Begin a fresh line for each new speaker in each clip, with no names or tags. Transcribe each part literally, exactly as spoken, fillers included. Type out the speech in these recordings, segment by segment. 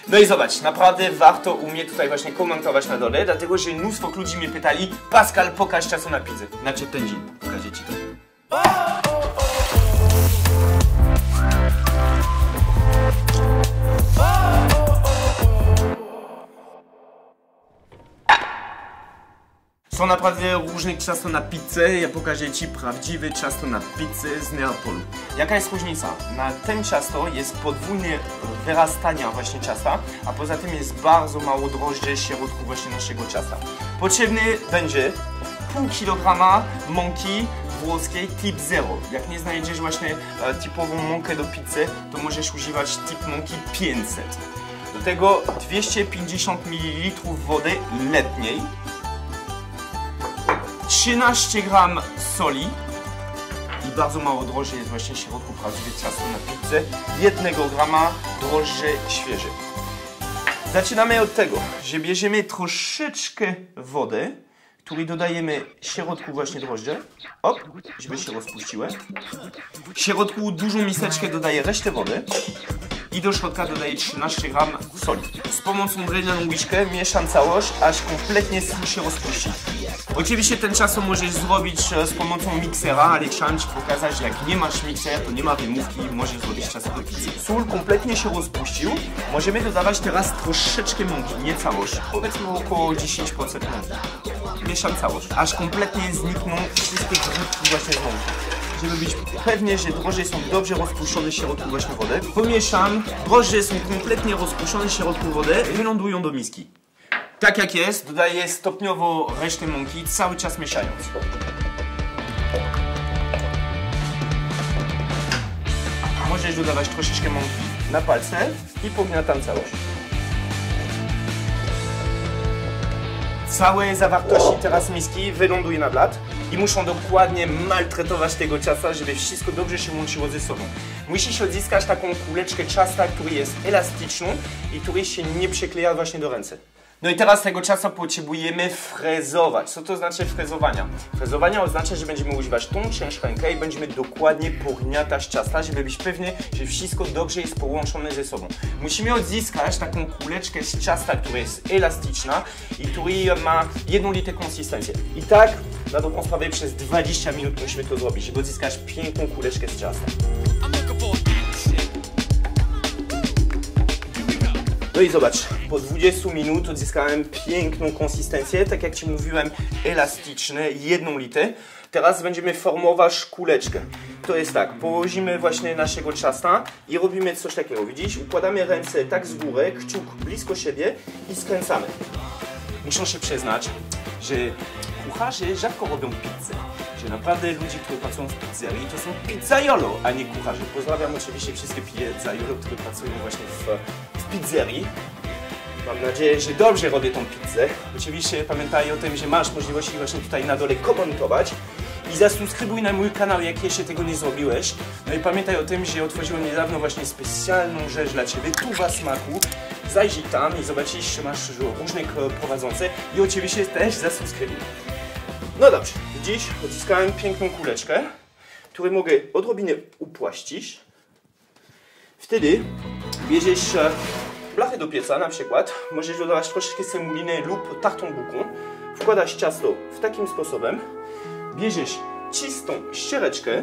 No i zobacz, naprawdę warto u mnie tutaj właśnie komentować na dole, dlatego że mnóstwo ludzi mnie pytali: Pascal, pokaż ciasto na pizzę. Znaczy ten dzień, pokażę ci to. Są naprawdę różne ciasto na pizzę, ja pokażę ci prawdziwe ciasto na pizzę z Neapolu. Jaka jest różnica? Na tym ciasto jest podwójne wyrastania właśnie ciasta, a poza tym jest bardzo mało drożdży w środku właśnie naszego ciasta. Potrzebny będzie pół kilograma mąki włoskiej typ zero. Jak nie znajdziesz właśnie e, typową mąkę do pizzy, to możesz używać typ mąki pięćset. Do tego dwieście pięćdziesiąt mililitrów wody letniej, trzynaście gramów soli i bardzo mało drożdży jest właśnie w środku prawdziwe ciasto na pizzę, jednego grama drożdży świeże. Zaczynamy od tego, że bierzemy troszeczkę wody, który dodajemy w środku właśnie drożdże, op, żeby się rozpuściły. W środku dużą miseczkę dodaję resztę wody i do środka dodaję trzynaście gramów soli. Z pomocą drewnianą łyżkę mieszam całość, aż kompletnie sól się rozpuści. Oczywiście ten ciasto możesz zrobić z pomocą miksera, ale chciałem ci pokazać, że jak nie masz miksera, to nie ma wymówki, możesz zrobić ciasto do pizzy. Sól kompletnie się rozpuścił. Możemy dodawać teraz troszeczkę mąki, nie całość. Powiedzmy około dziesięć procent mąki. Mieszam całość, aż kompletnie znikną wszystkie grudki właśnie z mąki. Żeby być pewnie, że drożdże są dobrze rozpuszczone w środku właśnie wody. Pomieszam, drożdże są kompletnie rozpuszczone w środku wody i wylądują do miski. Tak jak jest, dodaję stopniowo resztę mąki, cały czas mieszając. Możesz dodawać troszeczkę mąki na palce i pogniatam całość. Całe zawartości teraz miski wyląduje na blat i muszą dokładnie maltretować tego ciasta, żeby wszystko dobrze się łączyło ze sobą. Musisz odzyskać taką kuleczkę ciasta, który jest elastyczną i który się nie przykleja właśnie do ręce. No i teraz tego ciasta potrzebujemy frezować. Co to znaczy frezowania? Frezowania oznacza, że będziemy używać tą część rękę i będziemy dokładnie pogniatać ciasta, żeby być pewny, że wszystko dobrze jest połączone ze sobą. Musimy odzyskać taką kuleczkę z ciasta, która jest elastyczna i która ma jednolitą konsystencję. I tak na dobrą sprawę przez dwadzieścia minut musimy to zrobić, żeby odzyskać piękną kuleczkę z ciasta. No i zobacz, po dwudziestu minut odzyskałem piękną konsystencję, tak jak ci mówiłem, elastyczne, jednolite. Teraz będziemy formować kuleczkę. To jest tak, położymy właśnie naszego ciasta i robimy coś takiego, widzisz? Układamy ręce tak z góry, kciuk blisko siebie i skręcamy. Muszę się przyznać, że kucharze rzadko robią pizzę. Że naprawdę ludzie, którzy pracują w pizzerii, to są pizzaiolo, a nie kucharze. Pozdrawiam oczywiście wszystkie pizzaiolo, które pracują właśnie w, w pizzerii. Mam nadzieję, że dobrze robię tą pizzę. Oczywiście pamiętaj o tym, że masz możliwości właśnie tutaj na dole komentować. I zasubskrybuj na mój kanał, jak jeszcze tego nie zrobiłeś. No i pamiętaj o tym, że otworzyłem niedawno właśnie specjalną rzecz dla Ciebie, tuba smaku. Zajrzyj tam i zobaczysz, że masz różne prowadzące. I oczywiście też zasubskrybuj. No dobrze, dziś odzyskałem piękną kuleczkę, którą mogę odrobinę upłaścić. Wtedy bierzesz blachę do pieca na przykład, możesz dodawać troszeczkę semoliny lub tartą buką. Wkładasz ciasto w takim sposobem, bierzesz czystą ściereczkę.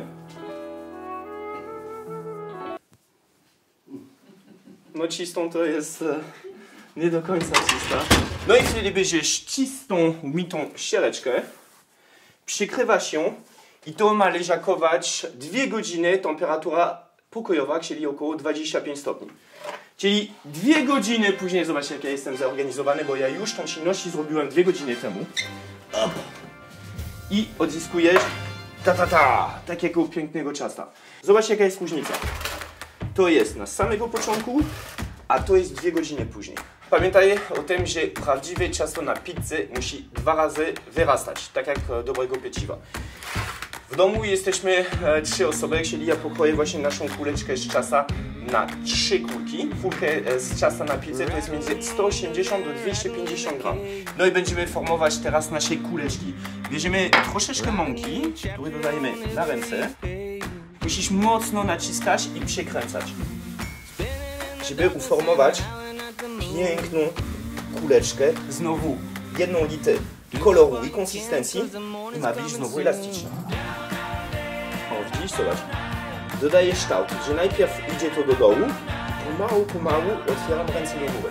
No czystą to jest nie do końca czysta. No i wtedy bierzesz czystą, umytą ściereczkę. Przykrywasz ją i to ma leżakować dwie godziny, temperatura pokojowa, czyli około dwadzieścia pięć stopni. Czyli dwie godziny później, zobaczcie jak ja jestem zorganizowany, bo ja już tą czynność zrobiłem dwie godziny temu. Op. I odzyskujesz ta ta ta, takiego pięknego ciasta. Zobaczcie jaka jest różnica. To jest na samego początku, a to jest dwie godziny później. Pamiętaj o tym, że prawdziwe ciasto na pizzę musi dwa razy wyrastać, tak jak dobrego pieczywa. W domu jesteśmy e, trzy osoby, czyli ja pokroję właśnie naszą kuleczkę z ciasta na trzy kulki. Kulkę z ciasta na pizzę to jest między sto osiemdziesiąt do dwieście pięćdziesiąt gram. No i będziemy formować teraz nasze kuleczki. Bierzemy troszeczkę mąki, które dodajemy na ręce. Musisz mocno naciskać i przekręcać, żeby uformować piękną kuleczkę, znowu jedną litę koloru i konsystencji i ma być znowu elastyczna. O, widzisz, zobacz. Dodaję kształt, że najpierw idzie to do dołu, pomału, pomału otwieram ręce do góry.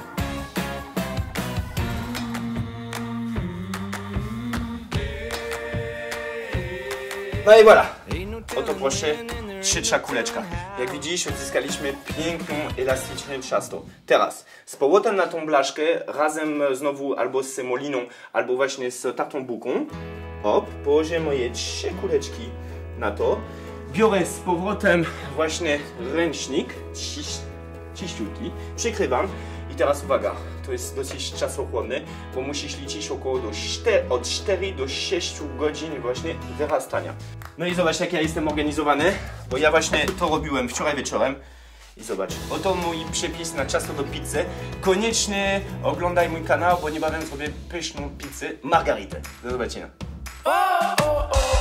No i voilà. Oto proszę trzecia kuleczka. Jak widzisz, odzyskaliśmy piękną, elastyczne ciasto. Teraz z powrotem na tą blaszkę, razem znowu albo z semoliną, albo właśnie z tartą buką. Hop, położę moje trzy kuleczki na to. Biorę z powrotem właśnie ręcznik, ciś, ciściutki, przykrywam. I teraz uwaga, to jest dosyć czasochłonne, bo musisz liczyć około do czterech, od czterech do sześciu godzin właśnie wyrastania. No i zobacz, jak ja jestem organizowany, bo ja właśnie to robiłem wczoraj wieczorem. I zobacz, oto mój przepis na ciasto do pizzy. Koniecznie oglądaj mój kanał, bo niebawem zrobię pyszną pizzę margaritę. Do zobaczenia.